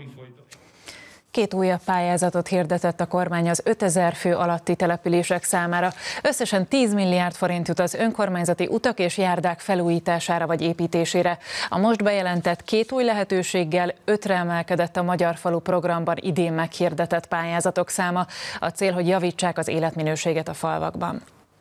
Két újabb pályázatot hirdetett a kormány az ötezer fő alatti települések számára. Összesen tíz milliárd forint jut az önkormányzati utak és járdák felújítására vagy építésére. A most bejelentett két új lehetőséggel ötre emelkedett a Magyar Falu programban idén meghirdetett pályázatok száma. A cél, hogy javítsák az életminőséget a falvakban.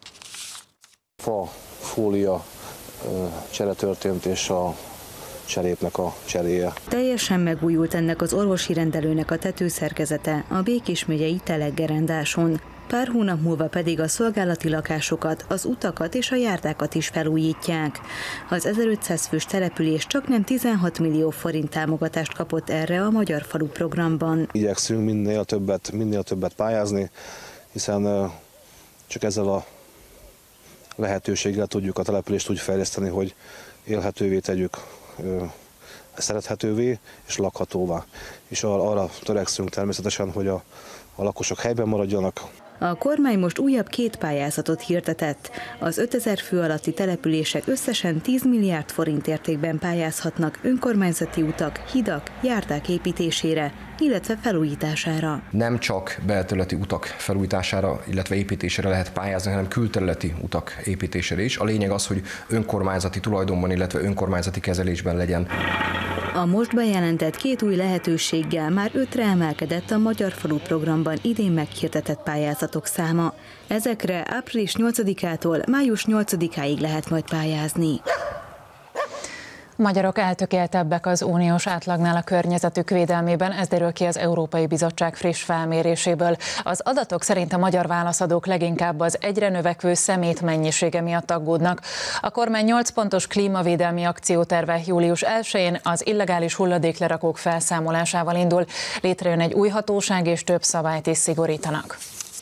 Fa, fólia csere történt, és a cserépnek a cseréje. Teljesen megújult ennek az orvosi rendelőnek a tetőszerkezete a Békés megyei Teleggerendáson. Pár hónap múlva pedig a szolgálati lakásokat, az utakat és a járdákat is felújítják. Az ezerötszáz fős település csaknem tizenhat millió forint támogatást kapott erre a Magyar Falu programban. Igyekszünk minél többet, minél többet pályázni, hiszen csak ezzel a lehetőséggel tudjuk a települést úgy fejleszteni, hogy élhetővé tegyük, szerethetővé és lakhatóvá. És arra törekszünk természetesen, hogy a, a lakosok helyben maradjanak. A kormány most újabb két pályázatot hirdetett. Az ötezer fő alatti települések összesen tíz milliárd forint értékben pályázhatnak önkormányzati utak, hidak, járdák építésére, illetve felújítására. Nem csak belterületi utak felújítására, illetve építésére lehet pályázni, hanem külterületi utak építésére is. A lényeg az, hogy önkormányzati tulajdonban, illetve önkormányzati kezelésben legyen. A most bejelentett két új lehetőséggel már ötre emelkedett a Magyar Falu programban idén meghirdetett pályázatok száma. Ezekre április nyolcadikától május nyolcadikáig lehet majd pályázni. Magyarok eltökéltebbek az uniós átlagnál a környezetük védelmében, ez derül ki az Európai Bizottság friss felméréséből. Az adatok szerint a magyar válaszadók leginkább az egyre növekvő szemét mennyisége miatt aggódnak. A kormány nyolc pontos klímavédelmi akcióterve július elsején az illegális hulladéklerakók felszámolásával indul. Létrejön egy új hatóság és több szabályt is szigorítanak.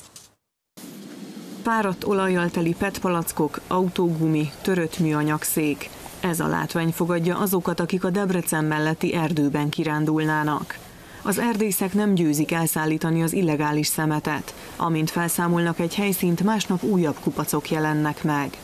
Páradt olajjal teli pé é té palackok, autógumi, törött műanyag szék. Ez a látvány fogadja azokat, akik a Debrecen melletti erdőben kirándulnának. Az erdészek nem győzik elszállítani az illegális szemetet. Amint felszámolnak egy helyszínt, másnap újabb kupacok jelennek meg.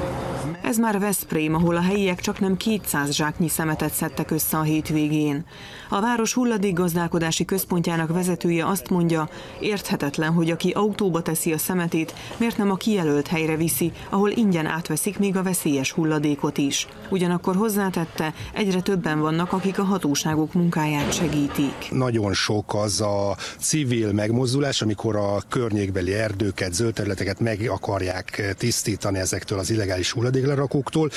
Ez már Veszprém, ahol a helyiek csaknem kétszáz zsáknyi szemetet szedtek össze a hétvégén. A város hulladékgazdálkodási központjának vezetője azt mondja, érthetetlen, hogy aki autóba teszi a szemetét, miért nem a kijelölt helyre viszi, ahol ingyen átveszik még a veszélyes hulladékot is. Ugyanakkor hozzátette, egyre többen vannak, akik a hatóságok munkáját segítik. Nagyon sok az a civil megmozdulás, amikor a környékbeli erdőket, zöld területeket meg akarják tisztítani ezektől az illegális hulladéklerakóktól.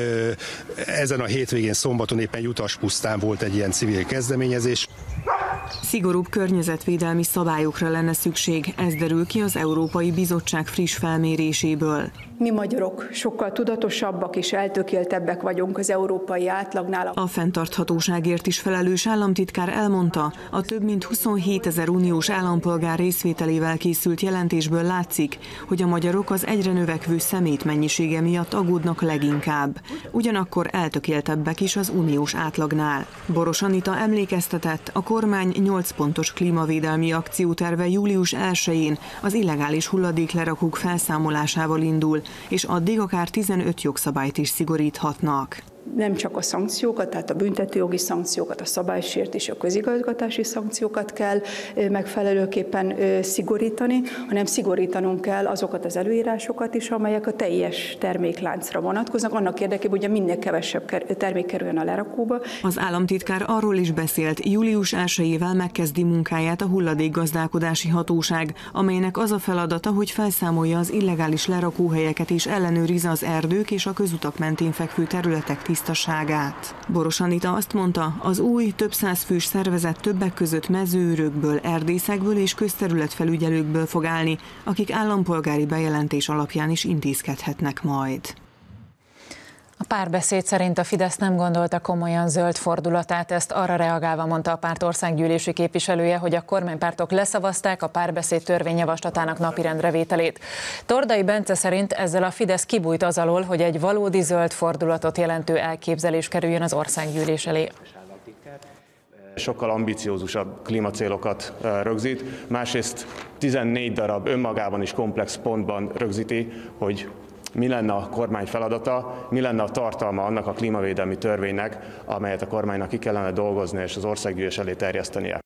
Ezen a hétvégén szombaton éppen Jutaspusztán volt egy ilyen civil kezdeményezés. Szigorúbb környezetvédelmi szabályokra lenne szükség, ez derül ki az Európai Bizottság friss felméréséből. Mi magyarok sokkal tudatosabbak és eltökéltebbek vagyunk az európai átlagnál. A fenntarthatóságért is felelős államtitkár elmondta, a több mint huszonhétezer uniós állampolgár részvételével készült jelentésből látszik, hogy a magyarok az egyre növekvő szemét mennyisége miatt aggódnak leginkább. Ugyanakkor eltökéltebbek is az uniós átlagnál. Boros Anita emlékeztetett, a kormány nyolc pontos klímavédelmi akcióterve július elsején az illegális hulladéklerakók felszámolásával indul, és addig akár tizenöt jogszabályt is szigoríthatnak. Nem csak a szankciókat, tehát a büntetőjogi szankciókat, a szabálysértés, a közigazgatási szankciókat kell megfelelőképpen szigorítani, hanem szigorítanunk kell azokat az előírásokat is, amelyek a teljes termékláncra vonatkoznak, annak érdekében, hogy minél kevesebb termék kerüljön a lerakóba. Az államtitkár arról is beszélt, július elsejével megkezdi munkáját a hulladékgazdálkodási hatóság, amelynek az a feladata, hogy felszámolja az illegális lerakóhelyeket és ellenőrizze az erdők és a közutak mentén fekvő területek tisztítását. tisztaságát. Boros Anita azt mondta, az új, több száz fős szervezet többek között mezőőrökből, erdészekből és közterületfelügyelőkből fog állni, akik állampolgári bejelentés alapján is intézkedhetnek majd. A Párbeszéd szerint a Fidesz nem gondolta komolyan zöld fordulatát, ezt arra reagálva mondta a párt országgyűlési képviselője, hogy a kormánypártok leszavazták a Párbeszéd törvényjavaslatának napirendre vételét. Tordai Bence szerint ezzel a Fidesz kibújt az alól, hogy egy valódi zöld fordulatot jelentő elképzelés kerüljön az országgyűlés elé. Sokkal ambiciózusabb klímacélokat rögzít, másrészt tizennégy darab önmagában is komplex pontban rögzíti, hogy mi lenne a kormány feladata, mi lenne a tartalma annak a klímavédelmi törvénynek, amelyet a kormánynak ki kellene dolgozni és az országgyűlés elé terjesztenie.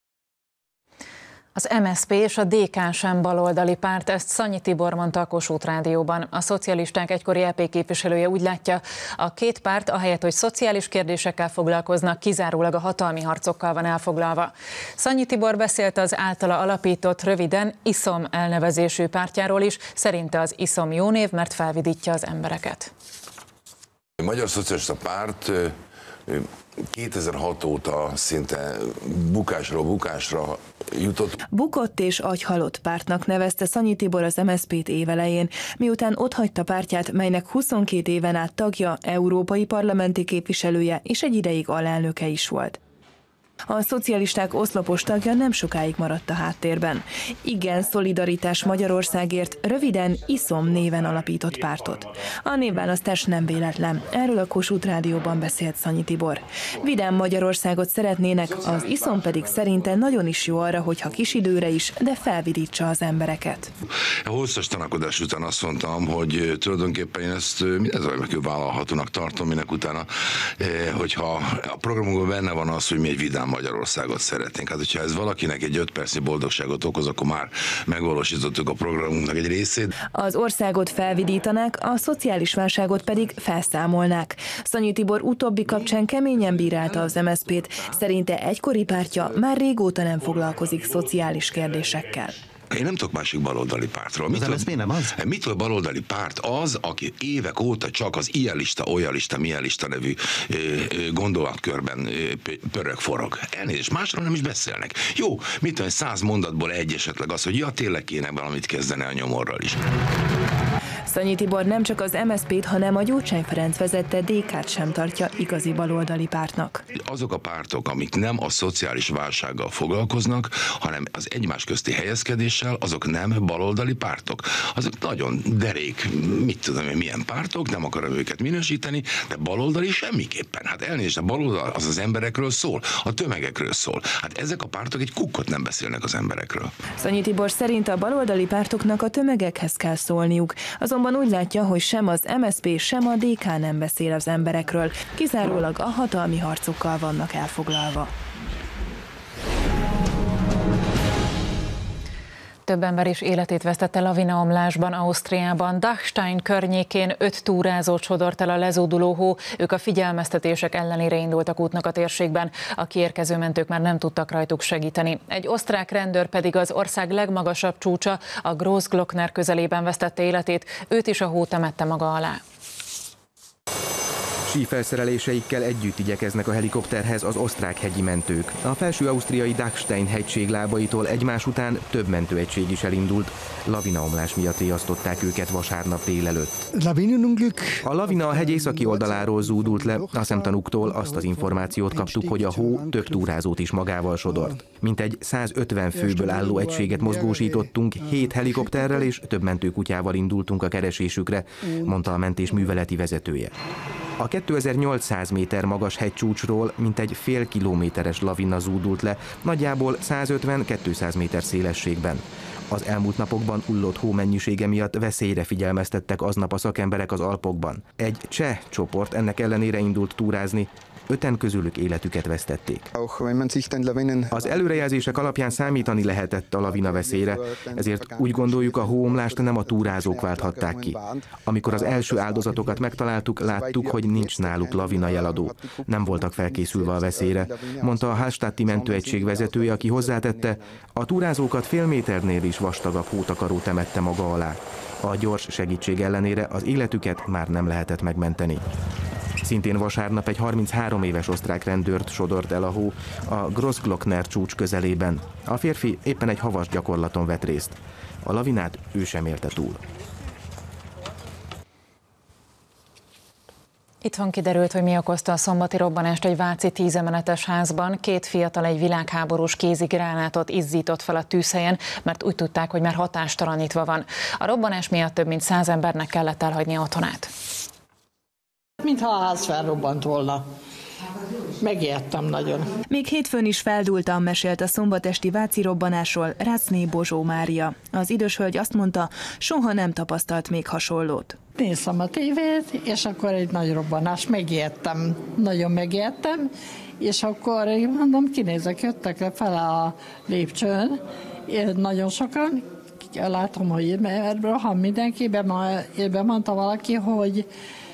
Az em es zé pé és a dé ká sem baloldali párt, ezt Szanyi Tibor mondta a Kossuth Rádióban. A szocialisták egykori é pé képviselője úgy látja, a két párt ahelyett, hogy szociális kérdésekkel foglalkoznak, kizárólag a hatalmi harcokkal van elfoglalva. Szanyi Tibor beszélt az általa alapított, röviden iszom elnevezésű pártjáról is, szerinte az iszom jó név, mert felvidítja az embereket. A Magyar Szocialista Párt kétezer-hat óta szinte bukásról bukásra jutott. Bukott és agyhalott pártnak nevezte Szanyi Tibor az em es zé pét évelején, miután otthagyta pártját, melynek huszonkét éven át tagja, európai parlamenti képviselője és egy ideig alelnöke is volt. A szocialisták oszlopos tagja nem sokáig maradt a háttérben. Igen, Szolidaritás Magyarországért, röviden iszom néven alapított pártot. A névválasztás nem véletlen, erről a Kossuth Rádióban beszélt Szanyi Tibor. Vidám Magyarországot szeretnének, az iszom pedig szerinte nagyon is jó arra, hogyha kis időre is, de felvidítsa az embereket. A hosszas tanakodás után azt mondtam, hogy tulajdonképpen én ezt mindezzel megvállalhatónak tartom, minek utána, hogyha a programunkban benne van az, hogy mi egy vidám Magyarországot szeretnénk. Hát, hogyha ez valakinek egy öt percnyi boldogságot okoz, akkor már megvalósítottuk a programunknak egy részét. Az országot felvidítanák, a szociális válságot pedig felszámolnák. Szanyi Tibor utóbbi kapcsán keményen bírálta az em es zé pét, szerinte egykori pártja már régóta nem foglalkozik szociális kérdésekkel. Én nem tudok másik baloldali pártról. Mitől, ez nem az? mitől baloldali párt az, aki évek óta csak az ilyen lista, olyan lista, milyen lista nevű gondolatkörben pörög, forog. Elnézést, másról nem is beszélnek. Jó, mit tudom, száz mondatból egy esetleg az, hogy ja, tényleg kéne valamit kezdeni a nyomorral is. Szanyi Tibor nem csak az em es zé pét, hanem a Gyurcsány Ferenc vezette dé ká-t sem tartja igazi baloldali pártnak. Azok a pártok, amik nem a szociális válsággal foglalkoznak, hanem az egymás közti helyezkedéssel, azok nem baloldali pártok. Azok nagyon derék, mit tudom én, milyen pártok, nem akarom őket minősíteni, de baloldali semmiképpen. Hát elnézést, a baloldal az az emberekről szól, a tömegekről szól. Hát ezek a pártok egy kukkot nem beszélnek az emberekről. Szanyi Tibor szerint a baloldali pártoknak a tömegekhez kell szólniuk. Azonban úgy látja, hogy sem az em es zé pé, sem a dé ká nem beszél az emberekről, kizárólag a hatalmi harcokkal vannak elfoglalva. Több ember is életét vesztette lavinaomlásban Ausztriában. Dachstein környékén öt túrázót sodort el a lezúduló hó, ők a figyelmeztetések ellenére indultak útnak a térségben. A kiérkező mentők már nem tudtak rajtuk segíteni. Egy osztrák rendőr pedig az ország legmagasabb csúcsa, a Großglockner közelében vesztette életét, őt is a hó temette maga alá. Sífelszereléseikkel együtt igyekeznek a helikopterhez az osztrák hegyi mentők. A felső ausztriai Dachstein hegység lábaitól egymás után több mentőegység is elindult. Lavinaomlás miatt riasztották őket vasárnap délelőtt. A lavina a hegy északi oldaláról zúdult le, a szemtanúktól azt az információt kaptuk, hogy a hó több túrázót is magával sodort. Mintegy százötven főből álló egységet mozgósítottunk, hét helikopterrel és több mentőkutyával indultunk a keresésükre, mondta a mentés műveleti vezetője. A kétezer-nyolcszáz méter magas hegycsúcsról mintegy fél kilométeres lavina zúdult le, nagyjából százötven-kétszáz méter szélességben. Az elmúlt napokban hullott hó mennyisége miatt veszélyre figyelmeztettek aznap a szakemberek az Alpokban. Egy cseh csoport ennek ellenére indult túrázni, öten közülük életüket vesztették. Az előrejelzések alapján számítani lehetett a lavina veszélyre, ezért úgy gondoljuk, a hóomlást nem a túrázók válthatták ki. Amikor az első áldozatokat megtaláltuk, láttuk, hogy nincs náluk lavina jeladó. Nem voltak felkészülve a veszélyre, mondta a Hallstatti mentőegység vezetője, aki hozzátette, a túrázókat fél méternél is vastagabb hótakaró temette maga alá. A gyors segítség ellenére az életüket már nem lehetett megmenteni. Szintén vasárnap egy harminchárom éves osztrák rendőrt sodort el a hó a Grossglockner csúcs közelében. A férfi éppen egy havas gyakorlaton vett részt. A lavinát ő sem élte túl. Itthon kiderült, hogy mi okozta a szombati robbanást egy váci tízemeletes házban. Két fiatal egy világháborús kézigránátot izzított fel a tűzhelyen, mert úgy tudták, hogy már hatástalanítva van. A robbanás miatt több mint száz embernek kellett elhagynia otthonát. Mintha a ház felrobbant volna. Megijedtem nagyon. Még hétfőn is feldúltan mesélt a szombatesti váci robbanásról Ráczné Bozsó Mária. Az idős hölgy azt mondta, soha nem tapasztalt még hasonlót. Néztem a tévét, és akkor egy nagy robbanás, megijedtem, nagyon megijedtem, és akkor mondom, kinézek, jöttek le fele a lépcsőn, nagyon sokan, látom, hogy rohan mindenki, be mondta valaki, hogy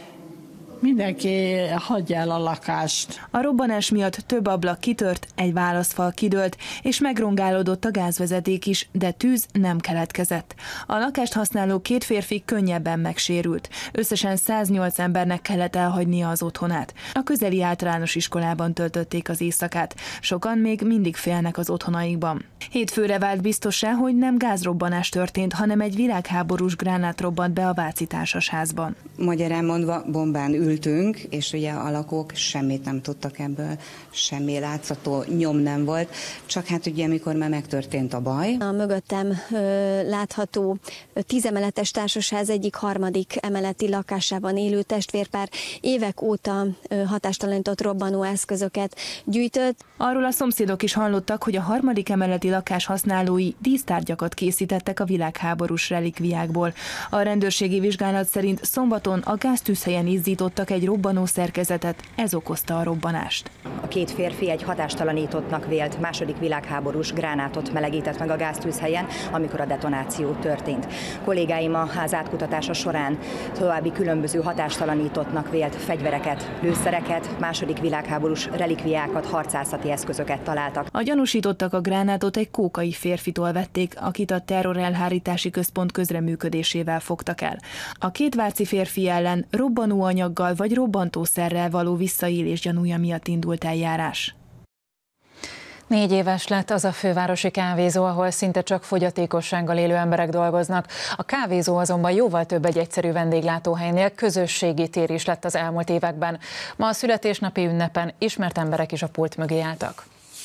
mindenki hagyja el a lakást. A robbanás miatt több ablak kitört, egy válaszfal kidőlt, és megrongálódott a gázvezeték is, de tűz nem keletkezett. A lakást használó két férfi könnyebben megsérült. Összesen száznyolc embernek kellett elhagynia az otthonát. A közeli általános iskolában töltötték az éjszakát. Sokan még mindig félnek az otthonaikban. Hétfőre vált biztossá, hogy nem gázrobbanás történt, hanem egy világháborús gránát robbant be a váci társasházban. Magyarán mondva bombán ültünk, és ugye a lakók semmit nem tudtak ebből, semmi látszató nyom nem volt, csak hát ugye amikor már megtörtént a baj. A mögöttem ö, látható tízemeletes társasház egyik harmadik emeleti lakásában élő testvérpár évek óta ö, hatástalanított robbanó eszközöket gyűjtött. Arról a szomszédok is hallottak, hogy a harmadik emeleti lakás használói dísztárgyakat készítettek a világháborús relikviákból. A rendőrségi vizsgálat szerint szombaton a gáztűzhelyen izzítottak egy robbanó szerkezetet, ez okozta a robbanást. A két férfi egy hatástalanítottnak vélt második világháborús gránátot melegített meg a gáztűzhelyen, amikor a detonáció történt. Kollégáim a ház átkutatása során további különböző hatástalanítottnak vélt fegyvereket, lőszereket, második világháborús relikviákat, harcászati eszközöket találtak. A gyanúsítottak a gránátot egy kókai férfitól vették, akit a terrorelhárítási központ közreműködésével fogtak el. A két váci férfi ellen robbanóanyaggal vagy robbantószerrel való visszaélés gyanúja miatt indult eljárás. Négy éves lett az a fővárosi kávézó, ahol szinte csak fogyatékossággal élő emberek dolgoznak. A kávézó azonban jóval több egy egyszerű vendéglátóhelynél, közösségi tér is lett az elmúlt években. Ma a születésnapi ünnepen ismert emberek is a pult mögé álltak.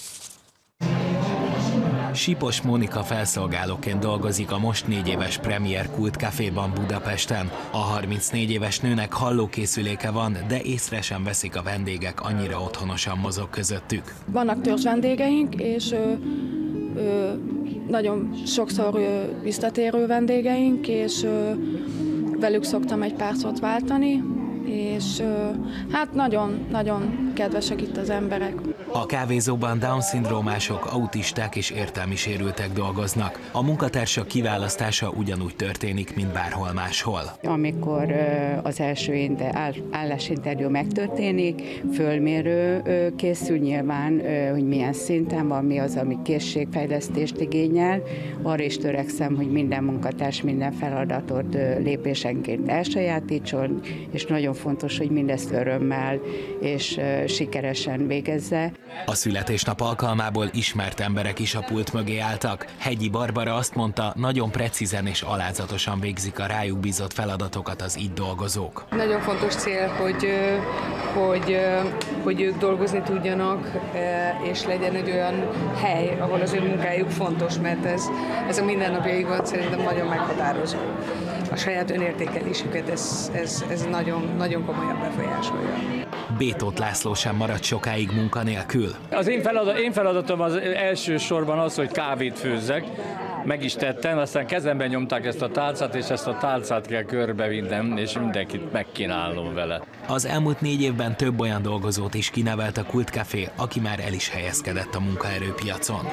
Sipos Mónika felszolgálóként dolgozik a most négy éves Premier Kult Caféban Budapesten. A harmincnégy éves nőnek hallókészüléke van, de észre sem veszik a vendégek, annyira otthonosan mozog közöttük. Vannak törzs vendégeink, és ö, ö, nagyon sokszor ö, visszatérő vendégeink, és ö, velük szoktam egy pár szót váltani, és ö, hát nagyon-nagyon kedvesek itt az emberek. A kávézóban Down-szindrómások, autisták és értelmi sérültek dolgoznak. A munkatársak kiválasztása ugyanúgy történik, mint bárhol máshol. Amikor az első állásinterjú megtörténik, fölmérő készül nyilván, hogy milyen szinten van, mi az, ami készségfejlesztést igényel. Arra is törekszem, hogy minden munkatárs minden feladatot lépésenként elsajátítson, és nagyon fontos, hogy mindezt örömmel és sikeresen végezze. A születésnap alkalmából ismert emberek is a pult mögé álltak. Hegyi Barbara azt mondta, nagyon precízen és alázatosan végzik a rájuk bízott feladatokat az itt dolgozók. Nagyon fontos cél, hogy, hogy, hogy ők dolgozni tudjanak, és legyen egy olyan hely, ahol az ő munkájuk fontos, mert ez, ez a mindennapjaikban szerintem nagyon meghatározó. A saját önértékelésüket ez, ez, ez nagyon, nagyon komolyan befolyásolja. Bétót László sem maradt sokáig munkanélkül. Az én, feladat, én feladatom az elsősorban az, hogy kávét főzzek. Meg is tettem, aztán kezemben nyomták ezt a tálcát, és ezt a tálcát kell körbevinnem, és mindenkit megkínálnom vele. Az elmúlt négy évben több olyan dolgozót is kinevelt a Kult Café, aki már el is helyezkedett a munkaerőpiacon.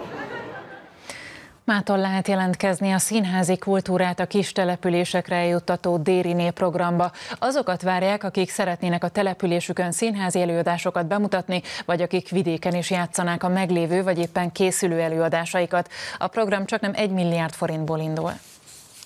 Mától lehet jelentkezni a színházi kultúrát a kis településekre eljuttató Dériné programba. Azokat várják, akik szeretnének a településükön színházi előadásokat bemutatni, vagy akik vidéken is játszanák a meglévő vagy éppen készülő előadásaikat. A program csaknem egy milliárd forintból indul.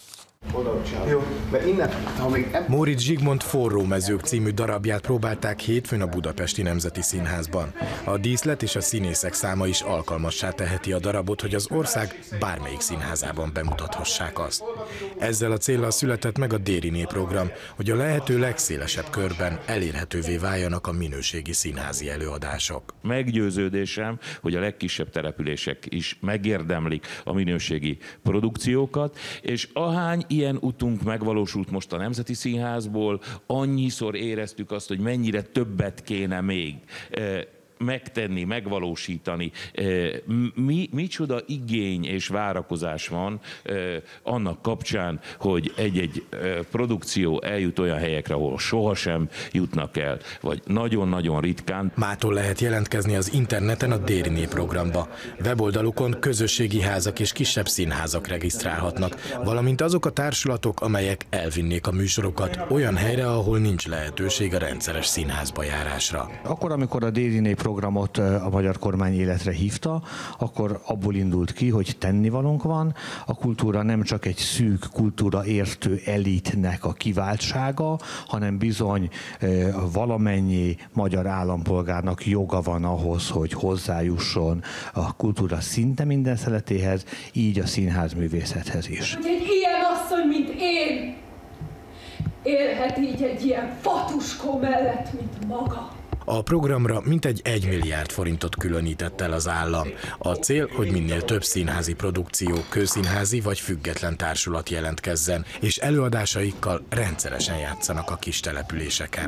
Móricz Zsigmond Forró mezők című darabját próbálták hétfőn a Budapesti Nemzeti Színházban. A díszlet és a színészek száma is alkalmassá teheti a darabot, hogy az ország bármelyik színházában bemutathassák azt. Ezzel a céllal született meg a Dériné program, hogy a lehető legszélesebb körben elérhetővé váljanak a minőségi színházi előadások. Meggyőződésem, hogy a legkisebb települések is megérdemlik a minőségi produkciókat, és ahány ilyen utunk megvalósult most a Nemzeti Színházból, annyiszor éreztük azt, hogy mennyire többet kéne még megtenni, megvalósítani. Mi, micsoda igény és várakozás van annak kapcsán, hogy egy-egy produkció eljut olyan helyekre, ahol sohasem jutnak el, vagy nagyon-nagyon ritkán. Mától lehet jelentkezni az interneten a Dériné programba. Weboldalukon közösségi házak és kisebb színházak regisztrálhatnak, valamint azok a társulatok, amelyek elvinnék a műsorokat olyan helyre, ahol nincs lehetőség a rendszeres színházba járásra. Akkor, amikor a Dériné programot a magyar kormány életre hívta, akkor abból indult ki, hogy tennivalónk van. A kultúra nem csak egy szűk kultúra értő elitnek a kiváltsága, hanem bizony valamennyi magyar állampolgárnak joga van ahhoz, hogy hozzájusson a kultúra szinte minden szeletéhez, így a színházművészethez is. Egy ilyen asszony, mint én, élhet így egy ilyen fatuskó mellett, mint maga. A programra mintegy egy milliárd forintot különített el az állam. A cél, hogy minél több színházi produkció, közszínházi vagy független társulat jelentkezzen, és előadásaikkal rendszeresen játszanak a kis településeken.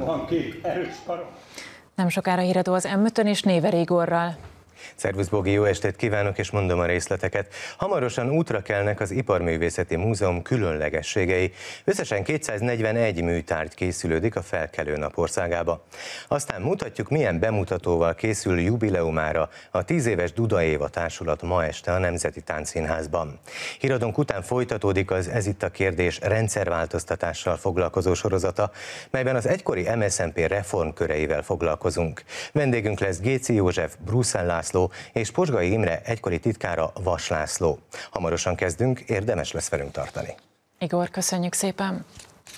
Nem sokára híradó az em ötön és Néver Igorral. Szervusz Bogi, jó estét kívánok, és mondom a részleteket. Hamarosan útra kelnek az Iparművészeti Múzeum különlegességei. Összesen kétszáznegyvenegy műtárgy készülődik a felkelő nap országába. Aztán mutatjuk, milyen bemutatóval készül jubileumára a tíz éves Duda Éva társulat ma este a Nemzeti Táncszínházban. Híradónk után folytatódik az Ez itt a kérdés rendszerváltoztatással foglalkozó sorozata, melyben az egykori em es zé en pé reformköreivel foglalkozunk. Vendégünk lesz Géci József, Bruszel László és Pozsgai Imre egykori titkára, Vas László. Hamarosan kezdünk, érdemes lesz velünk tartani. Igor, köszönjük szépen!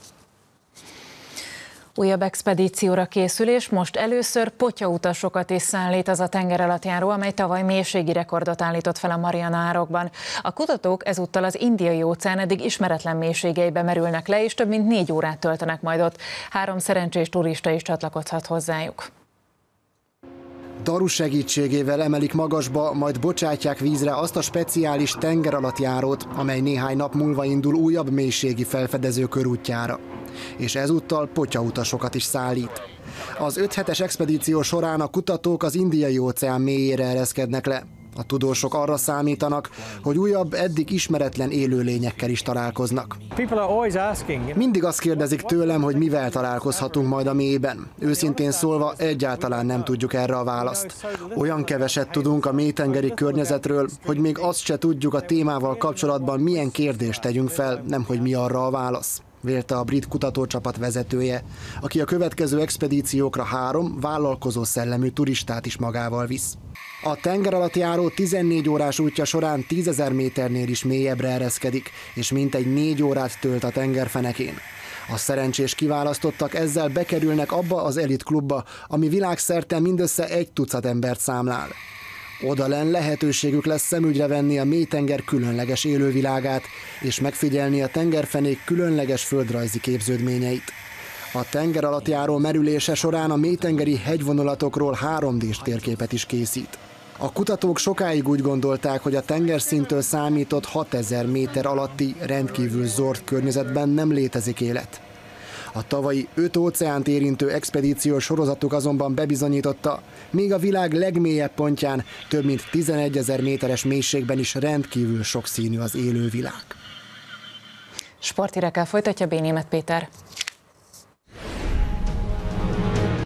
Újabb expedícióra készül, és most először potyautasokat is szállít az a tengeralattjáró, amely tavaly mélységi rekordot állított fel a Mariana-árokban. A kutatók ezúttal az Indiai-óceán eddig ismeretlen mélységeibe merülnek le, és több mint négy órát töltenek majd ott. Három szerencsés turista is csatlakozhat hozzájuk. Daru segítségével emelik magasba, majd bocsátják vízre azt a speciális tengeralattjárót, amely néhány nap múlva indul újabb mélységi felfedező körútjára. És ezúttal potyautasokat is szállít. Az öt hetes expedíció során a kutatók az Indiai-óceán mélyére ereszkednek le. A tudósok arra számítanak, hogy újabb, eddig ismeretlen élőlényekkel is találkoznak. Mindig azt kérdezik tőlem, hogy mivel találkozhatunk majd a mélyben. Őszintén szólva egyáltalán nem tudjuk erre a választ. Olyan keveset tudunk a mélytengeri környezetről, hogy még azt se tudjuk a témával kapcsolatban, milyen kérdést tegyünk fel, nemhogy mi arra a válasz, vélte a brit kutatócsapat vezetője, aki a következő expedíciókra három vállalkozó szellemű turistát is magával visz. A tengeralattjáró tizennégy órás útja során tízezer méternél is mélyebbre ereszkedik, és mintegy négy órát tölt a tengerfenekén. A szerencsés kiválasztottak ezzel bekerülnek abba az elitklubba, ami világszerte mindössze egy tucat embert számlál. Odalenn lehetőségük lesz szemügyre venni a mélytenger különleges élővilágát, és megfigyelni a tengerfenék különleges földrajzi képződményeit. A tengeralattjáró merülése során a mélytengeri hegyvonulatokról három dés térképet is készít. A kutatók sokáig úgy gondolták, hogy a tengerszinttől számított hatezer méter alatti rendkívül zord környezetben nem létezik élet. A tavalyi öt óceánt érintő expedíciós sorozatuk azonban bebizonyította, még a világ legmélyebb pontján, több mint tizenegyezer méteres mélységben is rendkívül sokszínű az élővilág. Sporthírekkel folytatja B. Németh Péter.